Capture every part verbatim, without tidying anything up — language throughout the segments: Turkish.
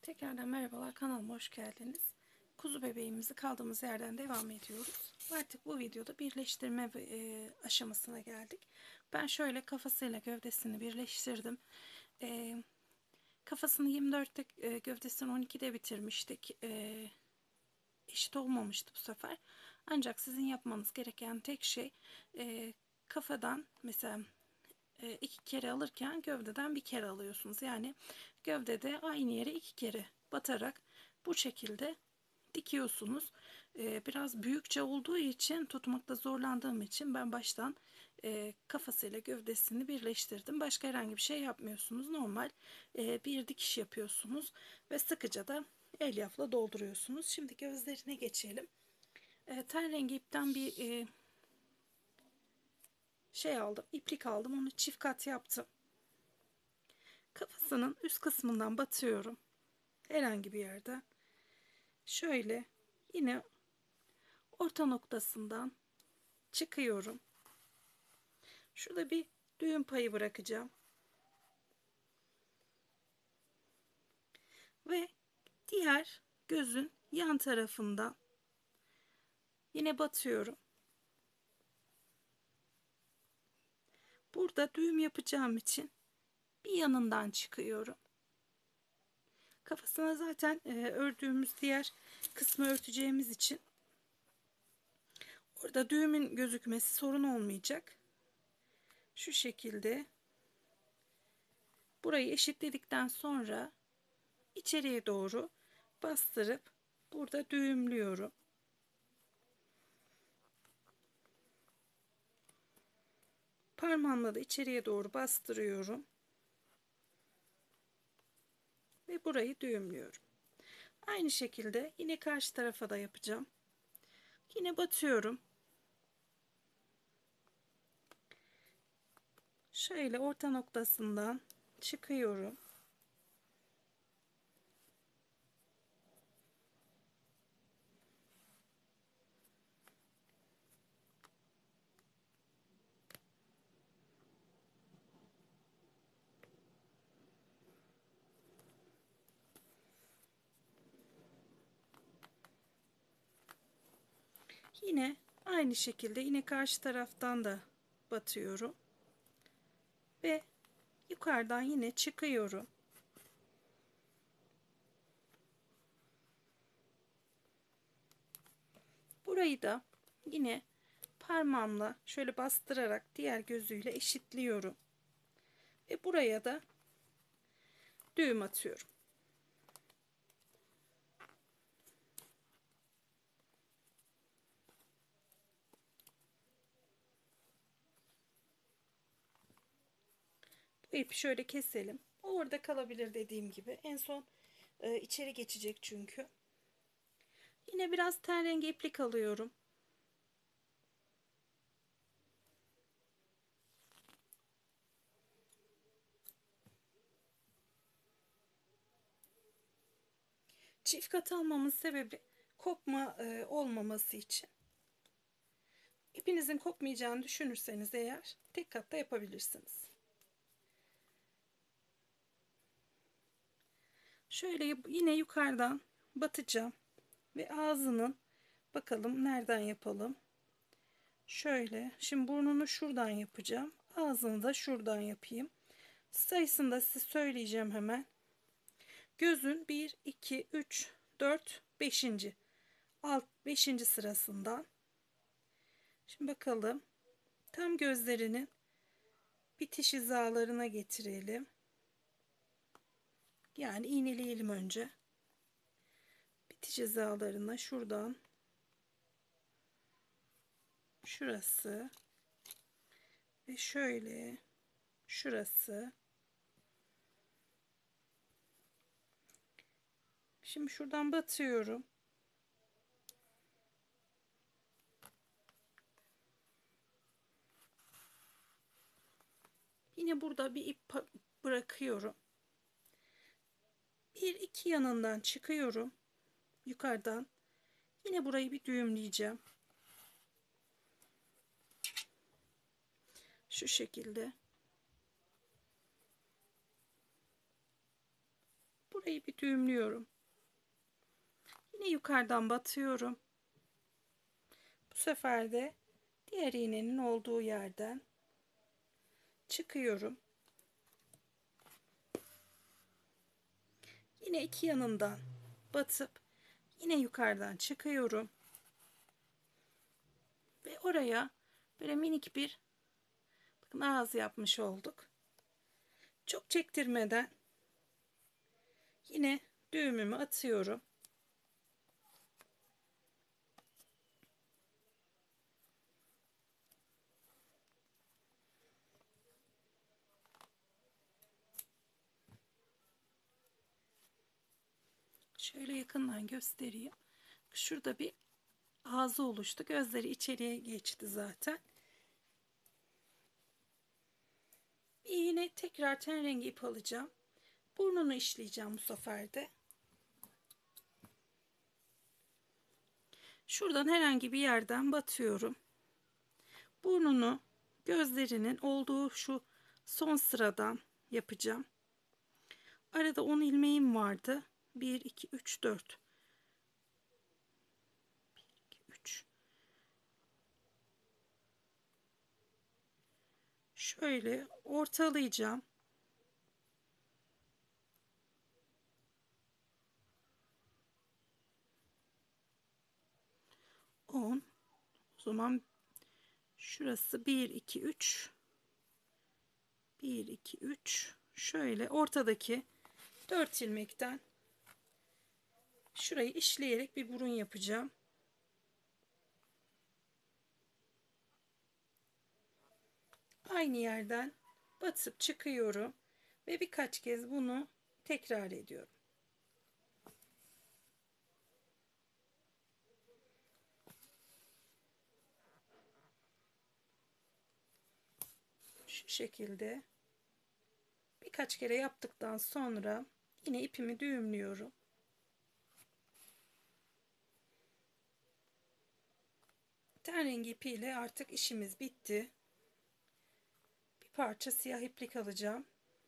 Tekrardan merhabalar, kanalıma hoş geldiniz. Kuzu bebeğimizi kaldığımız yerden devam ediyoruz. Artık bu videoda birleştirme e, aşamasına geldik. Ben şöyle kafasıyla gövdesini birleştirdim. E, kafasını yirmi dörtte, e, gövdesini on ikide bitirmiştik. E, eşit olmamıştı bu sefer. Ancak sizin yapmanız gereken tek şey e, kafadan mesela e, iki kere alırken gövdeden bir kere alıyorsunuz. Yani gövdede aynı yere iki kere batarak bu şekilde dikiyorsunuz. E, biraz büyükçe olduğu için tutmakta zorlandığım için ben baştan e, kafasıyla gövdesini birleştirdim. Başka herhangi bir şey yapmıyorsunuz. Normal e, bir dikiş yapıyorsunuz ve sıkıca da elyafla dolduruyorsunuz. Şimdi gözlerine geçelim. E, ten rengi ipten bir e, şey aldım, iplik aldım, onu çift kat yaptım. Kafasının üst kısmından batıyorum. Herhangi bir yerden. Şöyle yine orta noktasından çıkıyorum. Şurada bir düğüm payı bırakacağım. Ve diğer gözün yan tarafından yine batıyorum. Burada düğüm yapacağım için bir yanından çıkıyorum. Kafasına zaten e, ördüğümüz diğer kısmı örteceğimiz için orada düğümün gözükmesi sorun olmayacak. Şu şekilde burayı eşitledikten sonra içeriye doğru bastırıp burada düğümlüyorum. Parmağımla da içeriye doğru bastırıyorum ve burayı düğümlüyorum. Aynı şekilde yine karşı tarafa da yapacağım. Yine batıyorum. Şöyle orta noktasından çıkıyorum. Yine aynı şekilde yine karşı taraftan da batıyorum ve yukarıdan yine çıkıyorum. Burayı da yine parmağımla şöyle bastırarak diğer gözüyle eşitliyorum ve buraya da düğüm atıyorum. Bu ipi şöyle keselim. O orada kalabilir dediğim gibi. En son e, içeri geçecek çünkü. Yine biraz ten rengi iplik alıyorum. Çift kat almamın sebebi kopma e, olmaması için. İpinizin kopmayacağını düşünürseniz eğer tek katta yapabilirsiniz. Şöyle yine yukarıdan batacağım ve ağzının bakalım nereden yapalım. Şöyle şimdi burnunu şuradan yapacağım. Ağzını da şuradan yapayım. Sayısını da size söyleyeceğim hemen. Gözün bir, iki, üç, dört, beşinci alt beşinci sırasından. Şimdi bakalım. Tam gözlerinin bitiş hizalarına getirelim. Yani iğneleyelim önce. Bitiş hizalarına şuradan şurası ve şöyle şurası. Şimdi şuradan batıyorum. Yine burada bir ip bırakıyorum. Bir iki yanından çıkıyorum. Yukarıdan. Yine burayı bir düğümleyeceğim. Şu şekilde. burayı bir düğümlüyorum. Yine yukarıdan batıyorum. Bu sefer de diğer iğnenin olduğu yerden çıkıyorum. Yine iki yanından batıp yine yukarıdan çıkıyorum. Ve oraya böyle minik bir bakın ağız yapmış olduk. Çok çektirmeden yine düğümümü atıyorum. Şöyle yakından göstereyim. Şurada bir ağzı oluştu. Gözleri içeriye geçti zaten. Yine tekrar ten rengi ip alacağım. Burnunu işleyeceğim bu sefer de. Şuradan herhangi bir yerden batıyorum. Burnunu gözlerinin olduğu şu son sıradan yapacağım. Arada on ilmeğim vardı. bir, iki, üç, dört. bir, iki, üç. Şöyle ortalayacağım. on. O zaman şurası bir, iki, üç. bir, iki, üç. Şöyle ortadaki dört ilmekten şurayı işleyerek bir burun yapacağım. Aynı yerden batıp çıkıyorum ve birkaç kez bunu tekrar ediyorum. Şu şekilde birkaç kere yaptıktan sonra yine ipimi düğümlüyorum. Ten rengi ipiyle artık işimiz bitti. Bir parça siyah iplik alacağım.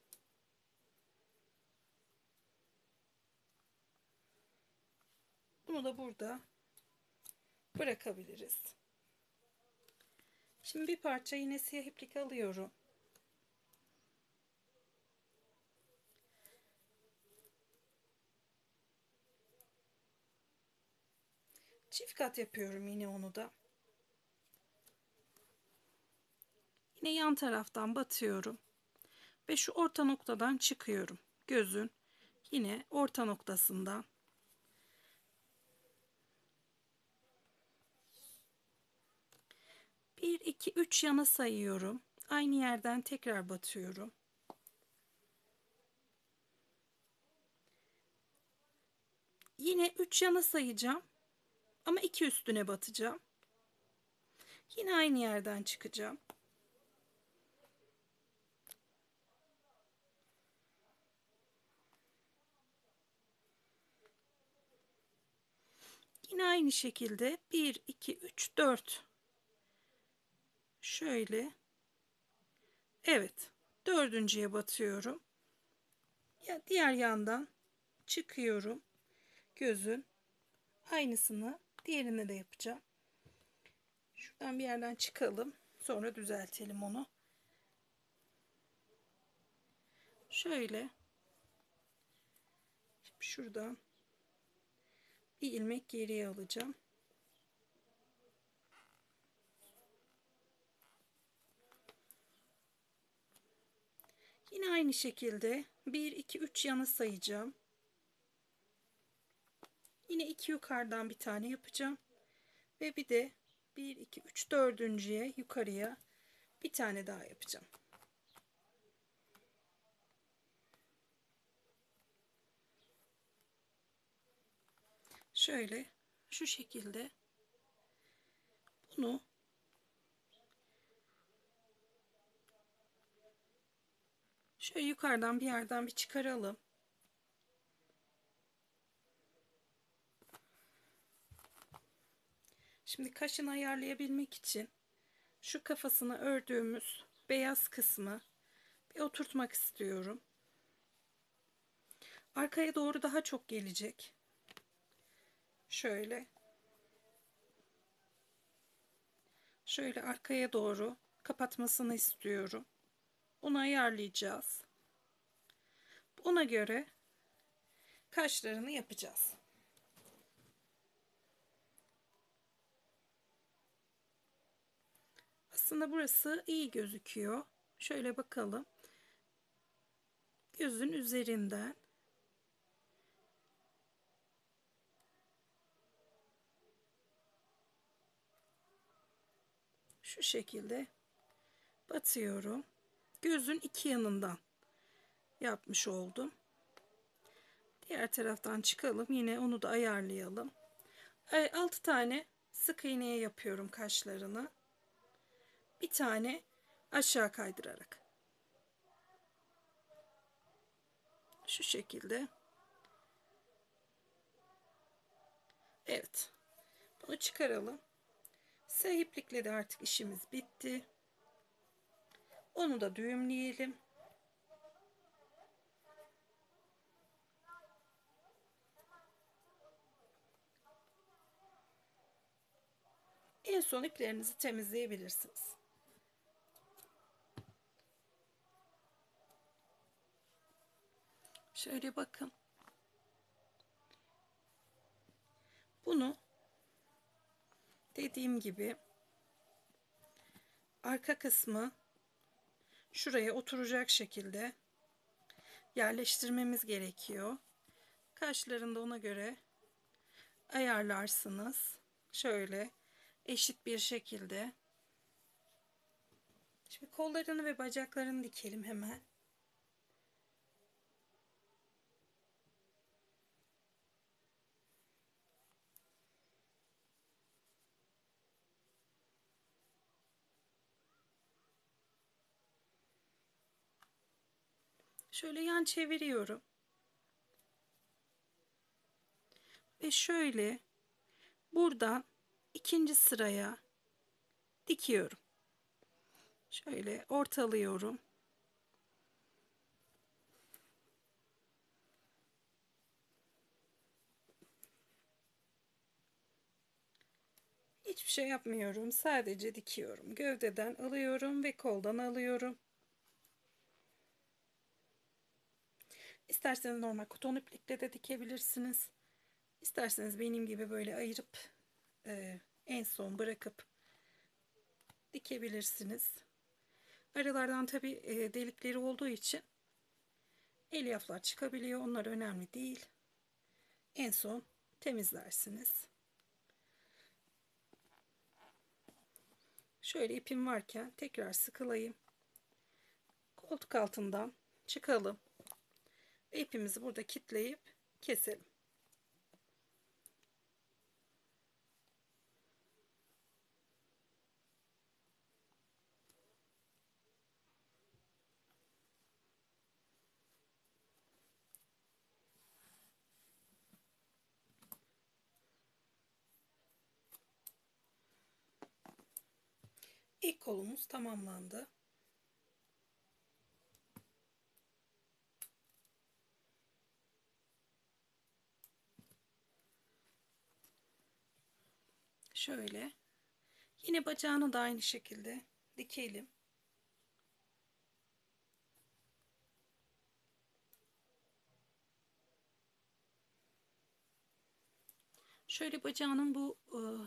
Bunu da burada bırakabiliriz. Şimdi bir parça yine siyah iplik alıyorum. Çift kat yapıyorum yine onu da. Yine yan taraftan batıyorum. Ve şu orta noktadan çıkıyorum. Gözün yine orta noktasından. bir, iki, üç yana sayıyorum. Aynı yerden tekrar batıyorum. Yine üç yana sayacağım. Ama iki üstüne batacağım. Yine aynı yerden çıkacağım. Yine aynı şekilde bir, iki, üç, dört. Şöyle. Evet. Dördüncüye batıyorum. Ya diğer yandan çıkıyorum. Gözün aynısını diğerine de yapacağım. Şuradan bir yerden çıkalım. Sonra düzeltelim onu. Şöyle. Şuradan bir ilmek geriye alacağım. Yine aynı şekilde bir, iki, üç yana sayacağım. Yine iki yukarıdan bir tane yapacağım. Ve bir de bir, iki, üç, dördüncüye yukarıya bir tane daha yapacağım. Şöyle şu şekilde bunu şöyle yukarıdan bir yerden bir çıkaralım. Şimdi kaşını ayarlayabilmek için şu kafasını ördüğümüz beyaz kısmı bir oturtmak istiyorum. Arkaya doğru daha çok gelecek. Şöyle. Şöyle arkaya doğru kapatmasını istiyorum. Onu ayarlayacağız. Ona göre kaşlarını yapacağız. Aslında burası iyi gözüküyor. Şöyle bakalım. Gözün üzerinden şu şekilde batıyorum. Gözün iki yanından yapmış oldum. Diğer taraftan çıkalım. Yine onu da ayarlayalım. altı tane sık iğneye yapıyorum kaşlarını. Bir tane aşağı kaydırarak. Şu şekilde. Evet. Bunu çıkaralım. Sahiplikle de artık işimiz bitti. Onu da düğümleyelim. En son iplerinizi temizleyebilirsiniz. Şöyle bakın. Bunu dediğim gibi arka kısmı şuraya oturacak şekilde yerleştirmemiz gerekiyor. Kaşlarını da ona göre ayarlarsınız. Şöyle eşit bir şekilde. Şimdi kollarını ve bacaklarını dikelim hemen. Şöyle yan çeviriyorum. Ve şöyle buradan ikinci sıraya dikiyorum. Şöyle ortalıyorum. Hiçbir şey yapmıyorum. Sadece dikiyorum. Gövdeden alıyorum ve koldan alıyorum. İsterseniz normal koton iplikle de dikebilirsiniz. İsterseniz benim gibi böyle ayırıp e, en son bırakıp dikebilirsiniz. Aralardan tabi e, delikleri olduğu için elyaflar çıkabiliyor. Onlar önemli değil. En son temizlersiniz. Şöyle ipim varken tekrar sıkılayım. Koltuk altından çıkalım. Ve ipimizi burada kilitleyip keselim. İlk kolumuz tamamlandı. Şöyle. Yine bacağını da aynı şekilde dikelim. Şöyle bacağının bu ıı,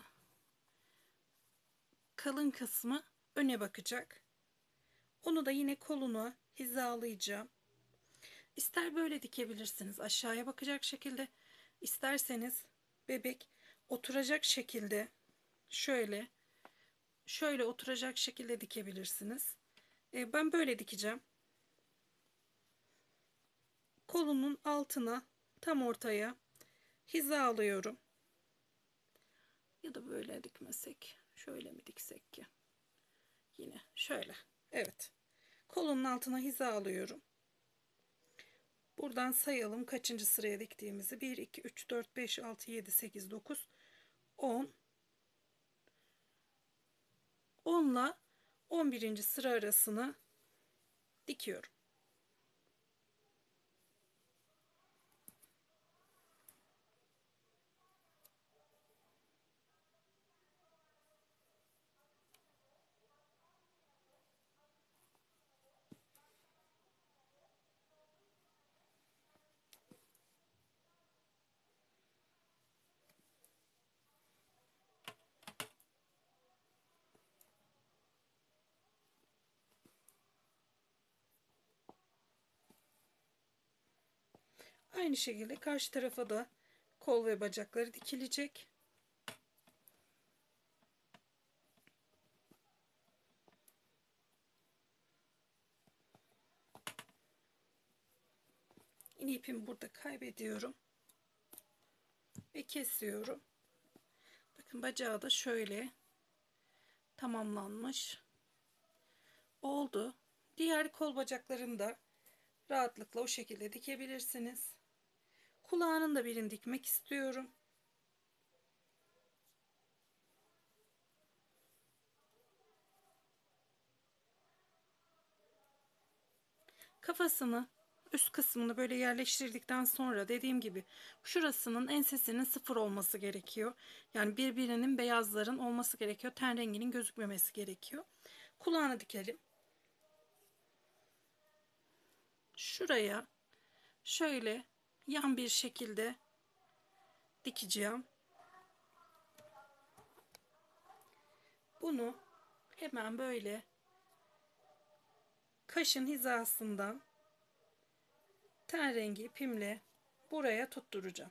kalın kısmı öne bakacak. Onu da yine koluna hizalayacağım. İster böyle dikebilirsiniz aşağıya bakacak şekilde. İsterseniz bebek oturacak şekilde şöyle şöyle oturacak şekilde dikebilirsiniz. E, ben böyle dikeceğim. Kolunun altına tam ortaya hizalıyorum. Ya da böyle dikmesek. Şöyle mi diksek ki? Yine şöyle. Evet. Kolunun altına hizalıyorum. Buradan sayalım kaçıncı sıraya diktiğimizi. bir, iki, üç, dört, beş, altı, yedi, sekiz, dokuz, on. on ile on birinci sıra arasını dikiyorum. Aynı şekilde karşı tarafa da kol ve bacakları dikilecek. Yine ipimi burada kaybediyorum ve kesiyorum. Bakın bacağı da şöyle tamamlanmış oldu. Diğer kol bacaklarını da rahatlıkla o şekilde dikebilirsiniz. Kulağının da birini dikmek istiyorum. Kafasını, üst kısmını böyle yerleştirdikten sonra dediğim gibi şurasının ensesinin sıfır olması gerekiyor. Yani birbirinin beyazların olması gerekiyor. Ten renginin gözükmemesi gerekiyor. Kulağını dikelim. Şuraya şöyle yan bir şekilde dikeceğim. Bunu hemen böyle kaşın hizasından ten rengi ipimle buraya tutturacağım.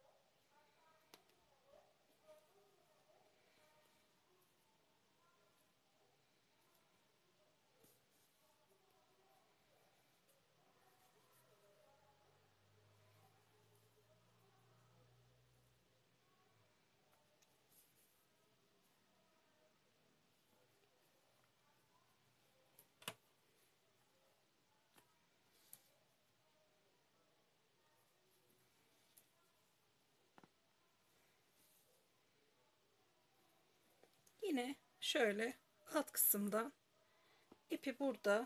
Yine şöyle alt kısımdan ipi burada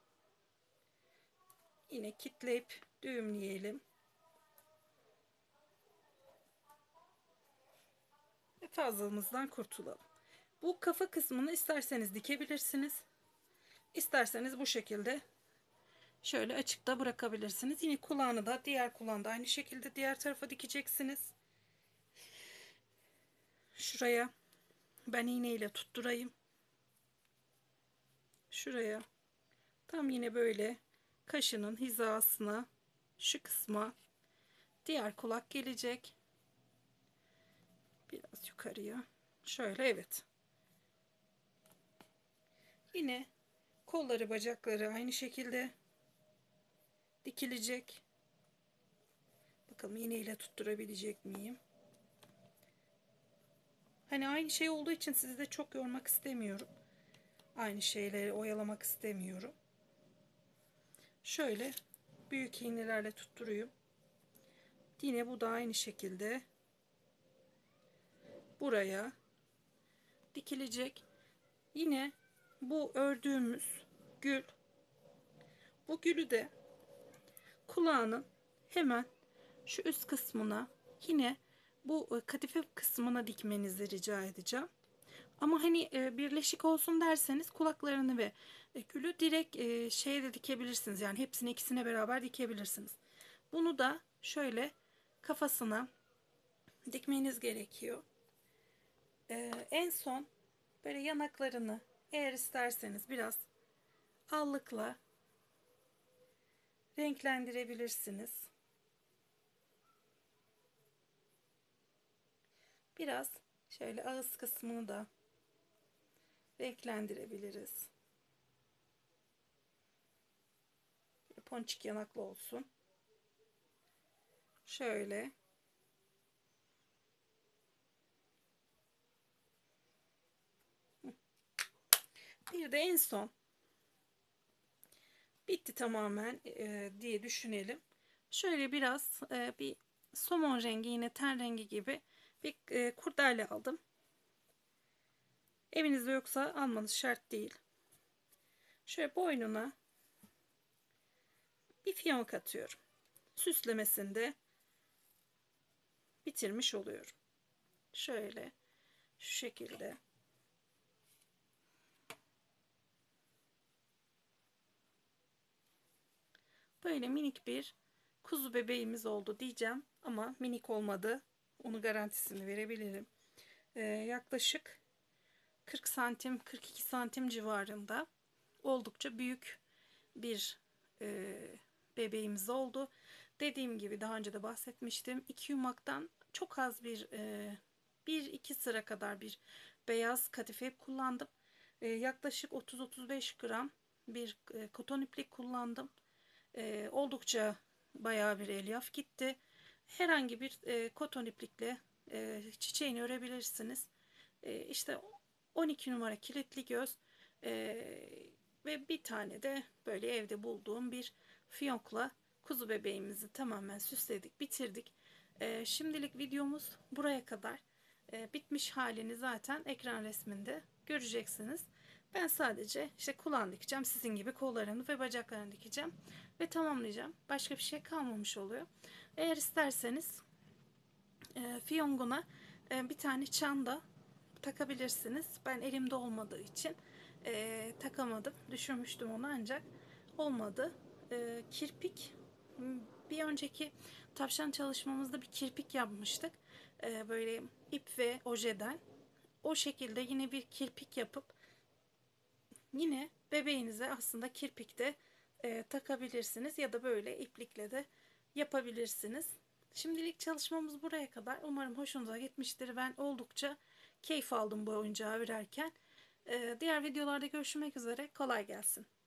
yine kitleyip düğümleyelim. Ve fazlalığımızdan kurtulalım. Bu kafa kısmını isterseniz dikebilirsiniz. İsterseniz bu şekilde şöyle açıkta bırakabilirsiniz. Yine kulağını da diğer kulağını da aynı şekilde diğer tarafa dikeceksiniz. Şuraya ben iğneyle tutturayım. Şuraya tam yine böyle kaşının hizasına şu kısma diğer kulak gelecek. Biraz yukarıya. Şöyle evet. Yine kolları bacakları aynı şekilde dikilecek. Bakalım iğneyle tutturabilecek miyim? Hani aynı şey olduğu için sizi de çok yormak istemiyorum. Aynı şeyleri oyalamak istemiyorum. Şöyle büyük iğnelerle tutturayım. Yine bu da aynı şekilde buraya dikilecek. Yine bu ördüğümüz gül, bu gülü de kulağının hemen şu üst kısmına yine bu kadife kısmına dikmenizi rica edeceğim. Ama hani birleşik olsun derseniz kulaklarını ve gülü direkt şeye dikebilirsiniz. Yani hepsini ikisine beraber dikebilirsiniz. Bunu da şöyle kafasına dikmeniz gerekiyor. En son böyle yanaklarını eğer isterseniz biraz allıkla renklendirebilirsiniz. Biraz şöyle ağız kısmını da renklendirebiliriz. Böyle ponçik yanaklı olsun. Şöyle. Bir de en son bitti tamamen e, diye düşünelim. Şöyle biraz e, bir somon rengi, yine ten rengi gibi bir e, kurdele aldım. Evinizde yoksa almanız şart değil. Şöyle boynuna bir fiyonk atıyorum. Süslemesini de bitirmiş oluyorum. Şöyle şu şekilde. Böyle minik bir kuzu bebeğimiz oldu diyeceğim ama minik olmadı. Onu garantisini verebilirim. Ee, yaklaşık kırk santim kırk iki santim civarında oldukça büyük bir e, bebeğimiz oldu. Dediğim gibi daha önce de bahsetmiştim. iki yumaktan çok az bir e, bir iki sıra kadar bir beyaz kadife ip kullandım. E, yaklaşık otuz otuz beş gram bir e, koton iplik kullandım. E, oldukça bayağı bir elyaf gitti. Herhangi bir e, koton iplikle e, çiçeğini örebilirsiniz. E, işte on iki numara kilitli göz e, ve bir tane de böyle evde bulduğum bir fiyonkla kuzu bebeğimizi tamamen süsledik, bitirdik. E, şimdilik videomuz buraya kadar. E, bitmiş halini zaten ekran resminde göreceksiniz. Ben sadece işte kulağını dikeceğim. Sizin gibi kollarını ve bacaklarını dikeceğim. Ve tamamlayacağım. Başka bir şey kalmamış oluyor. Eğer isterseniz e, fiyonguna e, bir tane çanda takabilirsiniz. Ben elimde olmadığı için e, takamadım. Düşürmüştüm onu ancak olmadı. E, kirpik, bir önceki tavşan çalışmamızda bir kirpik yapmıştık. E, böyle ip ve ojeden. O şekilde yine bir kirpik yapıp yine bebeğinize aslında kirpikte e, takabilirsiniz ya da böyle iplikle de yapabilirsiniz. Şimdilik çalışmamız buraya kadar. Umarım hoşunuza gitmiştir. Ben oldukça keyif aldım bu oyuncağı örerken. E, diğer videolarda görüşmek üzere. Kolay gelsin.